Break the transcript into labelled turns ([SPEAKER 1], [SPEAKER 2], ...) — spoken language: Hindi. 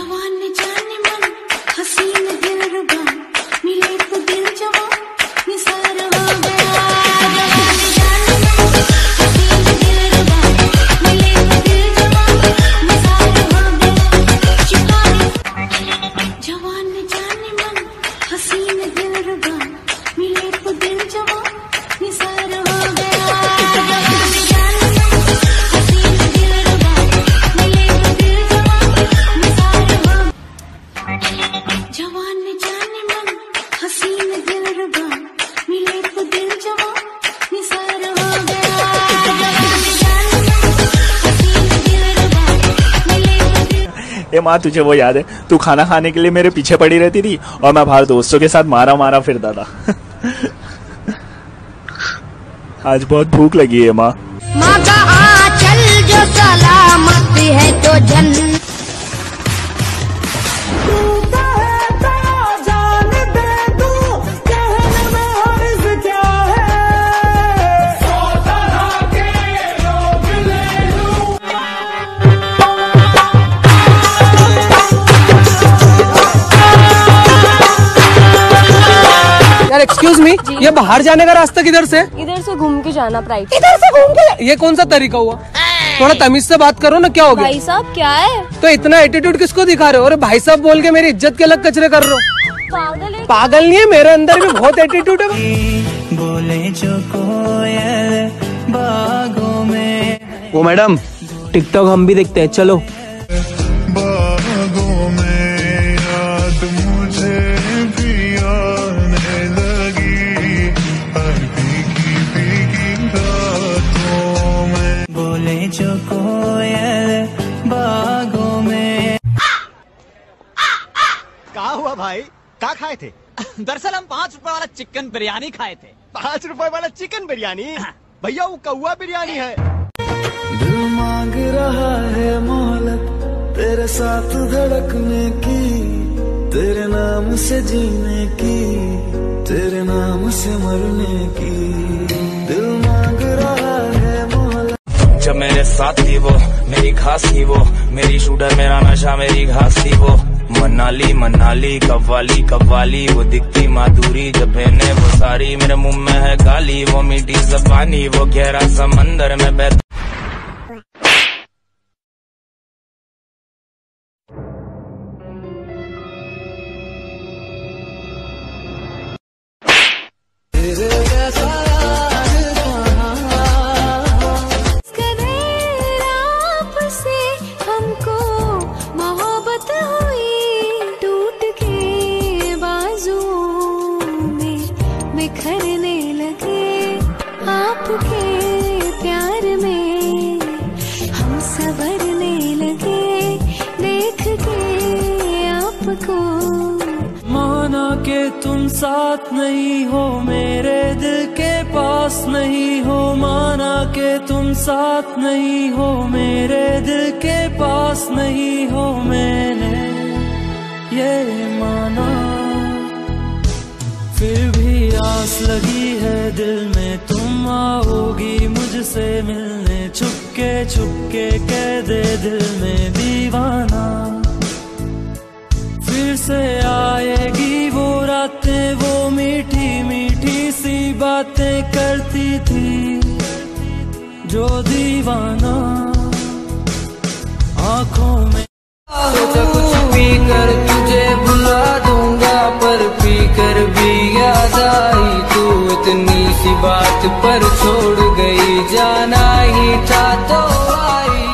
[SPEAKER 1] जवान जाने मन हसीन दिल रुबा मिले तो दिल जवान निसार हो गया। जवान जाने मन हसीन दिल रुबा मिले तो दिल जवान निसार हो गया। शिकारी जवान जाने मन हसीन दिल रुबा मिले तो दिल जवान निसार हो गया। जवान जाने मन हसीन दिल रुबा मिले तो दिल जवान निसार हो गया। जवान जाने मन हसीन दिल रुबा मिले तो दिल जवान निसार हो गया। जवान जाने मन हसीन दिल रुबा मिले तो दिल।
[SPEAKER 2] ए माँ, तुझे वो याद है तू खाना खाने के लिए मेरे पीछे पड़ी रहती थी और मैं बाहर दोस्तों के साथ मारा मारा फिरता था। आज बहुत भूख लगी है माँ।
[SPEAKER 3] माँ का आंचल जो सलामत है तो जन्नत
[SPEAKER 4] यार एक्सक्यूज मी, ये बाहर जाने का रास्ता किधर से?
[SPEAKER 5] इधर से घूम के जाना। प्राइवेट
[SPEAKER 4] इधर से घूम के? ये कौन सा तरीका हुआ? थोड़ा तमीज से बात करो ना, क्या हो गया?
[SPEAKER 5] भाई साहब क्या है?
[SPEAKER 4] तो इतना एटीट्यूड किसको दिखा रहे हो? अरे भाई साहब बोल के मेरी इज्जत के अलग कचरे कर रहे हो।
[SPEAKER 5] पागल है?
[SPEAKER 4] पागल नहीं है, मेरे अंदर भी बहुत एटीट्यूड है।
[SPEAKER 6] बोले जो कोयल बागों में।
[SPEAKER 4] वो मैडम, टिकटॉक हम भी देखते हैं, चलो।
[SPEAKER 7] बागों में याद मुझे भी आने लगी, हर भीगी रातों में।
[SPEAKER 6] बोले जो कोयल बागों में।
[SPEAKER 8] क्या हुआ भाई, क्या खाए थे?
[SPEAKER 9] दरअसल हम 5 रुपए वाला चिकन बिरयानी खाए थे।
[SPEAKER 8] 5 रुपए वाला चिकन बिरयानी? भैया वो कौवा बिरयानी है।
[SPEAKER 7] दिल मांग रहा है मोहलत तेरे साथ धड़कने की, तेरे नाम से जीने की, तेरे नाम से मरने की। दिल मांग रहा है मोहलत।
[SPEAKER 10] जब मेरे साथ थी वो, मेरी घास थी वो, मेरी शूटर मेरा नशा मेरी घास थी वो। मनाली मनाली कव्वाली कव्वाली, वो दिखती माधुरी जब बहने वो सारी। मेरे मुंह में है गाली, वो मीठी ज़बानी, वो गहरा समंदर में बह।
[SPEAKER 1] बिखरने लगे आपके प्यार में, हम संवरने लगे देख के आपको।
[SPEAKER 6] माना के तुम साथ नहीं हो, मेरे दिल के पास नहीं हो। माना के तुम साथ नहीं हो, मेरे दिल के पास नहीं हो। मैंने ये माना, फिर भी आस लगी है दिल में, तुम आओगी मुझसे मिलने। छुपके छुपके कह दे दिल में दीवाना, फिर से आएगी वो रातें, वो मीठी मीठी सी बातें करती थी जो दीवाना आँखों में।
[SPEAKER 11] सोचा कुछ पी कर तुझे भुला दूंगा, पर पी कर भी याद आई तू। इतनी सी बात पर छोड़ गई, जाना ही था तो आई।